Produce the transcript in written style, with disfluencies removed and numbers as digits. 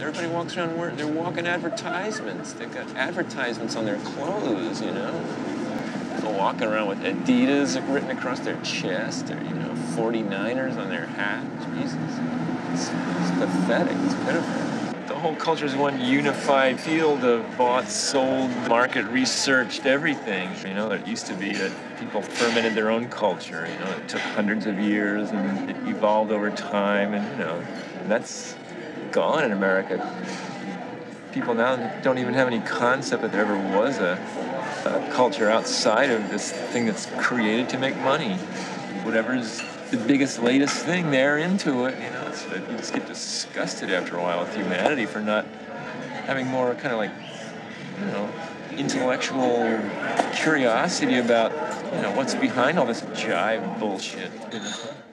Everybody walks around wearing, they're walking advertisements. They've got advertisements on their clothes, you know? They're walking around with Adidas written across their chest, or, you know, 49ers on their hat. Jesus. It's pathetic. It's pitiful. The whole culture is one unified field of bought, sold, market researched everything. You know, it used to be that people fermented their own culture. You know, it took hundreds of years and it evolved over time, and, you know, that's gone in America. People now don't even have any concept that there ever was a culture outside of this thing that's created to make money. Whatever's the biggest, latest thing, they're into it. You know, you just get disgusted after a while with humanity for not having more kind of like, you know, intellectual curiosity about, you know, what's behind all this jive bullshit. You know?